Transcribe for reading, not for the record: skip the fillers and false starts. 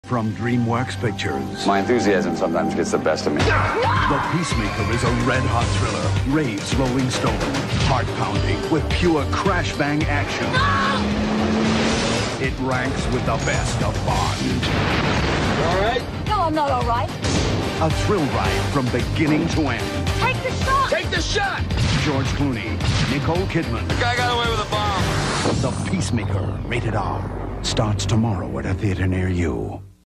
From DreamWorks Pictures. My enthusiasm sometimes gets the best of me. The Peacemaker is a red-hot thriller, raves Rolling Stone, heart-pounding with pure crash-bang action. It ranks with the best of Bond. You all right? No, I'm not all right. A thrill ride from beginning to end. Take the shot! Take the shot! George Clooney, Nicole Kidman. The guy got away with a bomb. The Peacemaker, rated R, starts tomorrow at a theater near you.